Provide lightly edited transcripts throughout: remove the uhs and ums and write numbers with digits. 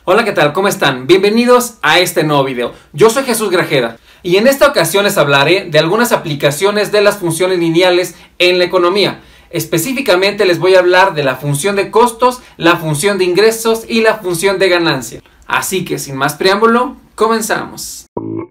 Hola, ¿qué tal? ¿Cómo están? Bienvenidos a este nuevo video. Yo soy Jesús Grajeda y en esta ocasión les hablaré de algunas aplicaciones de las funciones lineales en la economía. Específicamente les voy a hablar de la función de costos, la función de ingresos y la función de ganancia. Así que sin más preámbulo, comenzamos.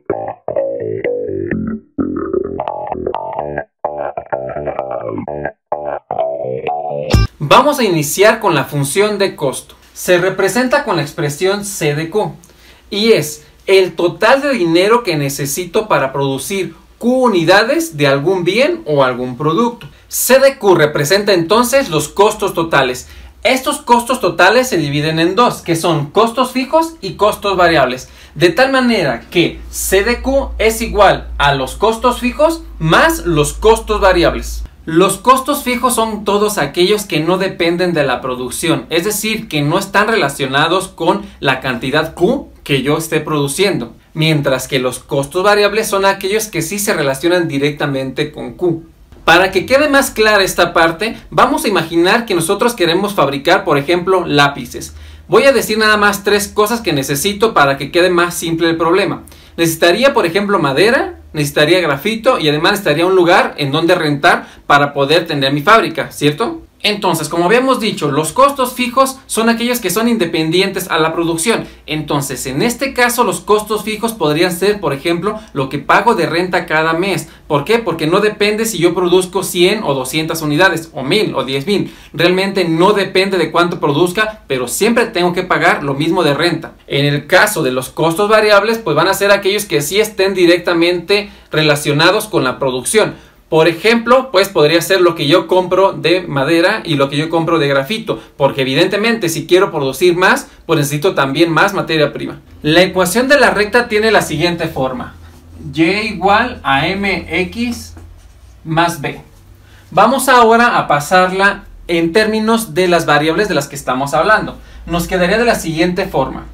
Vamos a iniciar con la función de costo. Se representa con la expresión C de Q y es el total de dinero que necesito para producir Q unidades de algún bien o algún producto. C de Q representa entonces los costos totales. Estos costos totales se dividen en dos, que son costos fijos y costos variables. De tal manera que C de Q es igual a los costos fijos más los costos variables. Los costos fijos son todos aquellos que no dependen de la producción, es decir, que no están relacionados con la cantidad Q que yo esté produciendo, mientras que los costos variables son aquellos que sí se relacionan directamente con Q. Para que quede más clara esta parte, vamos a imaginar que nosotros queremos fabricar, por ejemplo, lápices. Voy a decir nada más tres cosas que necesito para que quede más simple el problema. Necesitaría, por ejemplo, madera, necesitaría grafito y además necesitaría un lugar en donde rentar para poder tener mi fábrica, ¿cierto? Entonces, como habíamos dicho, los costos fijos son aquellos que son independientes a la producción. Entonces, en este caso, los costos fijos podrían ser, por ejemplo, lo que pago de renta cada mes. ¿Por qué? Porque no depende si yo produzco 100 o 200 unidades, o 1000 o 10,000. Realmente no depende de cuánto produzca, pero siempre tengo que pagar lo mismo de renta. En el caso de los costos variables, pues van a ser aquellos que sí estén directamente relacionados con la producción. Por ejemplo, pues podría ser lo que yo compro de madera y lo que yo compro de grafito, porque evidentemente si quiero producir más, pues necesito también más materia prima. La ecuación de la recta tiene la siguiente forma: y igual a mx más b. Vamos ahora a pasarla en términos de las variables de las que estamos hablando. Nos quedaría de la siguiente forma: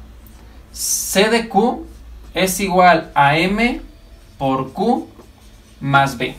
c de q es igual a m por q más b.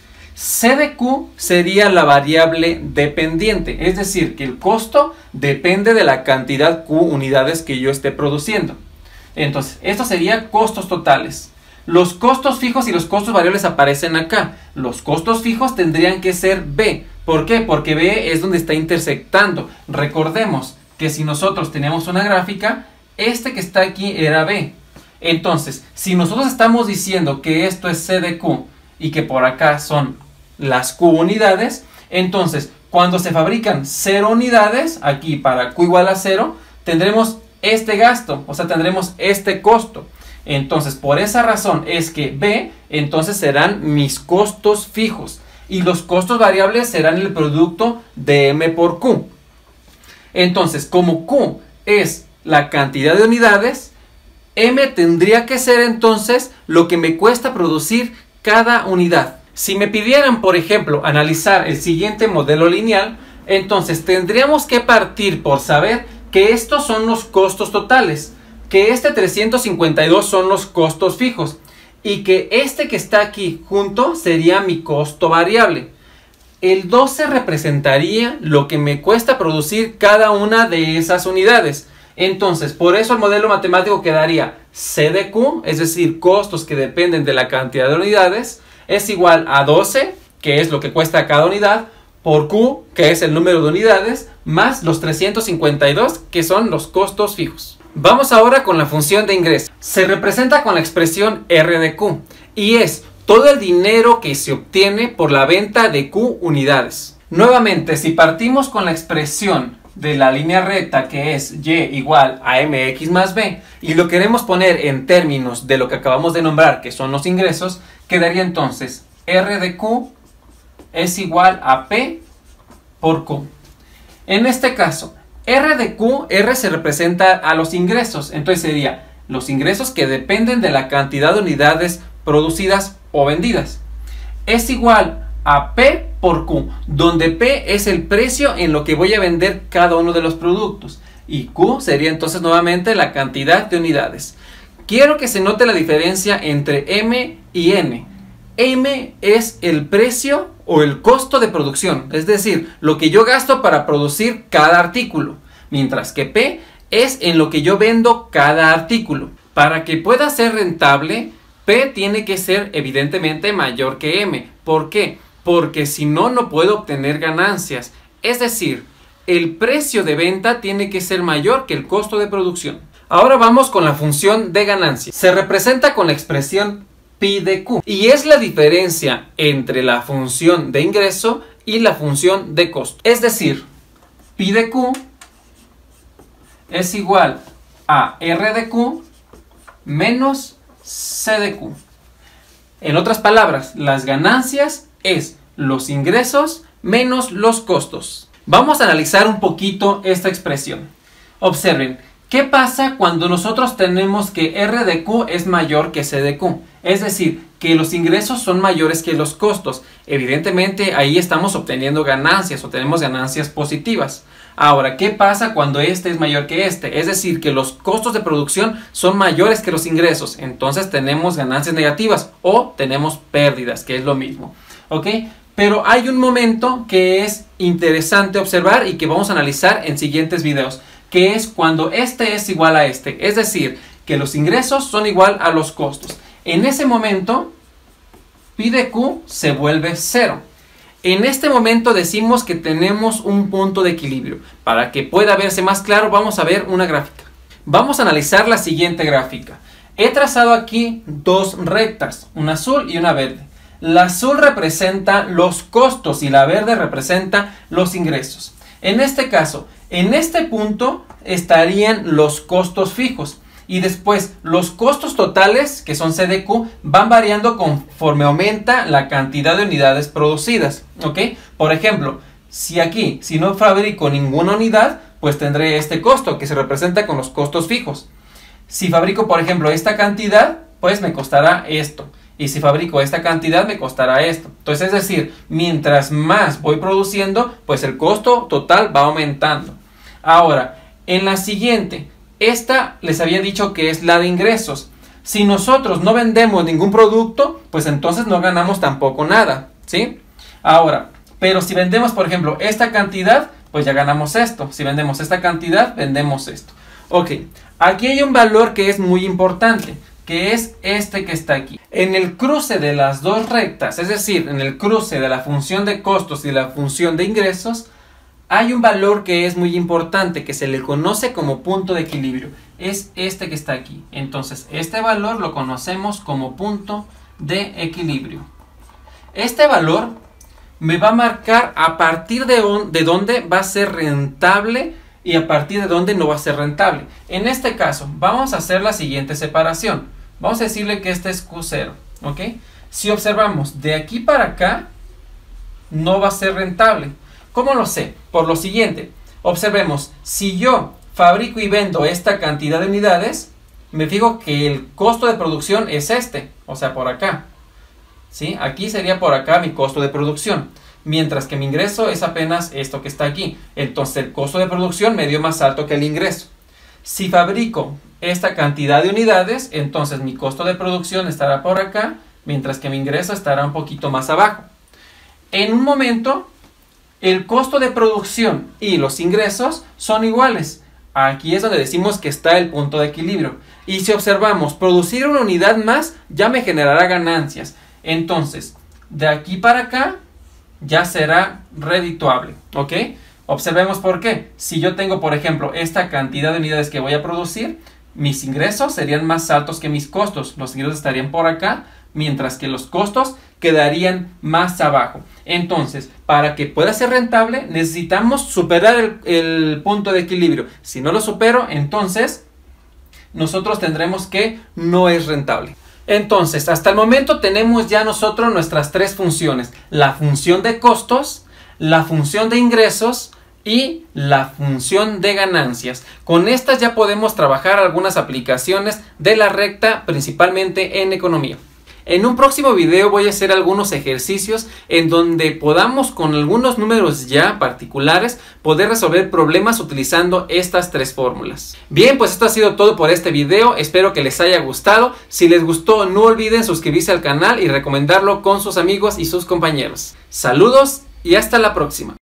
C de Q sería la variable dependiente, es decir, que el costo depende de la cantidad Q unidades que yo esté produciendo. Entonces, esto sería costos totales. Los costos fijos y los costos variables aparecen acá. Los costos fijos tendrían que ser B. ¿Por qué? Porque B es donde está intersectando. Recordemos que si nosotros teníamos una gráfica, este que está aquí era B. Entonces, si nosotros estamos diciendo que esto es C de Q y que por acá son las Q unidades, entonces cuando se fabrican 0 unidades, aquí para Q igual a 0, tendremos este gasto, o sea, tendremos este costo. Entonces, por esa razón es que B, entonces serán mis costos fijos y los costos variables serán el producto de M por Q. Entonces, como Q es la cantidad de unidades, M tendría que ser entonces lo que me cuesta producir cada unidad. Si me pidieran, por ejemplo, analizar el siguiente modelo lineal, entonces tendríamos que partir por saber que estos son los costos totales, que este 352 son los costos fijos y que este que está aquí junto sería mi costo variable. El 12 representaría lo que me cuesta producir cada una de esas unidades. Entonces, por eso el modelo matemático quedaría C de Q, es decir, costos que dependen de la cantidad de unidades, es igual a 12, que es lo que cuesta cada unidad, por Q, que es el número de unidades, más los 352, que son los costos fijos. Vamos ahora con la función de ingreso. Se representa con la expresión R de Q, y es todo el dinero que se obtiene por la venta de Q unidades. Nuevamente, si partimos con la expresión de la línea recta, que es y igual a mx más b, y lo queremos poner en términos de lo que acabamos de nombrar, que son los ingresos, quedaría entonces R de Q es igual a P por Q. En este caso, R de Q, R se representa a los ingresos, entonces sería los ingresos que dependen de la cantidad de unidades producidas o vendidas. Es igual a P por Q, donde P es el precio en lo que voy a vender cada uno de los productos y Q sería entonces nuevamente la cantidad de unidades. Quiero que se note la diferencia entre M y N. M es el precio o el costo de producción, es decir, lo que yo gasto para producir cada artículo, mientras que P es en lo que yo vendo cada artículo. Para que pueda ser rentable, P tiene que ser evidentemente mayor que M. ¿Por qué? Porque si no, no puedo obtener ganancias. Es decir, el precio de venta tiene que ser mayor que el costo de producción. Ahora vamos con la función de ganancia. Se representa con la expresión pi de Q y es la diferencia entre la función de ingreso y la función de costo. Es decir, pi de Q es igual a R de Q menos C de Q. En otras palabras, las ganancias es los ingresos menos los costos. Vamos a analizar un poquito esta expresión. Observen, ¿qué pasa cuando nosotros tenemos que R de Q es mayor que C de Q? Es decir, que los ingresos son mayores que los costos. Evidentemente ahí estamos obteniendo ganancias o tenemos ganancias positivas. Ahora, ¿qué pasa cuando este es mayor que este? Es decir, que los costos de producción son mayores que los ingresos. Entonces tenemos ganancias negativas o tenemos pérdidas, que es lo mismo. ¿Ok? Pero hay un momento que es interesante observar y que vamos a analizar en siguientes videos, que es cuando este es igual a este. Es decir, que los ingresos son igual a los costos. En ese momento, pi de Q se vuelve 0. En este momento decimos que tenemos un punto de equilibrio. Para que pueda verse más claro, vamos a ver una gráfica. Vamos a analizar la siguiente gráfica. He trazado aquí dos rectas, una azul y una verde. La azul representa los costos y la verde representa los ingresos. En este caso, en este punto estarían los costos fijos. Y después los costos totales, que son C de Q, van variando conforme aumenta la cantidad de unidades producidas. ¿Ok? Por ejemplo, si no fabrico ninguna unidad, pues tendré este costo que se representa con los costos fijos. Si fabrico, por ejemplo, esta cantidad, pues me costará esto. Y si fabrico esta cantidad, me costará esto. Entonces, es decir, mientras más voy produciendo, pues el costo total va aumentando. Ahora, en la siguiente, esta les había dicho que es la de ingresos. Si nosotros no vendemos ningún producto, pues entonces no ganamos tampoco nada, ¿sí? Ahora, pero si vendemos, por ejemplo, esta cantidad, pues ya ganamos esto. Si vendemos esta cantidad, vendemos esto. Ok, aquí hay un valor que es muy importante, que es este que está aquí. En el cruce de las dos rectas, es decir, en el cruce de la función de costos y la función de ingresos, hay un valor que es muy importante, que se le conoce como punto de equilibrio. Es este que está aquí. Entonces, este valor lo conocemos como punto de equilibrio. Este valor me va a marcar a partir de dónde va a ser rentable y a partir de dónde no va a ser rentable. En este caso, vamos a hacer la siguiente separación. Vamos a decirle que este es Q0, ¿ok? Si observamos, de aquí para acá, no va a ser rentable. ¿Cómo lo sé? Por lo siguiente, observemos, si yo fabrico y vendo esta cantidad de unidades, me fijo que el costo de producción es este, o sea, por acá. ¿Sí? Aquí sería por acá mi costo de producción, mientras que mi ingreso es apenas esto que está aquí. Entonces el costo de producción me dio más alto que el ingreso. Si fabrico esta cantidad de unidades, entonces mi costo de producción estará por acá, mientras que mi ingreso estará un poquito más abajo. En un momento, el costo de producción y los ingresos son iguales. Aquí es donde decimos que está el punto de equilibrio. Y si observamos, producir una unidad más ya me generará ganancias. Entonces, de aquí para acá ya será redituable, ¿ok? Observemos por qué. Si yo tengo, por ejemplo, esta cantidad de unidades que voy a producir, mis ingresos serían más altos que mis costos. Los ingresos estarían por acá, mientras que los costos quedarían más abajo. Entonces, para que pueda ser rentable, necesitamos superar el punto de equilibrio. Si no lo supero, entonces nosotros tendremos que no es rentable. Entonces, hasta el momento tenemos ya nosotros nuestras tres funciones. La función de costos, la función de ingresos y la función de ganancias. Con estas ya podemos trabajar algunas aplicaciones de la recta, principalmente en economía. En un próximo video voy a hacer algunos ejercicios en donde podamos con algunos números ya particulares poder resolver problemas utilizando estas tres fórmulas. Bien, pues esto ha sido todo por este video, espero que les haya gustado. Si les gustó, no olviden suscribirse al canal y recomendarlo con sus amigos y sus compañeros. Saludos y hasta la próxima.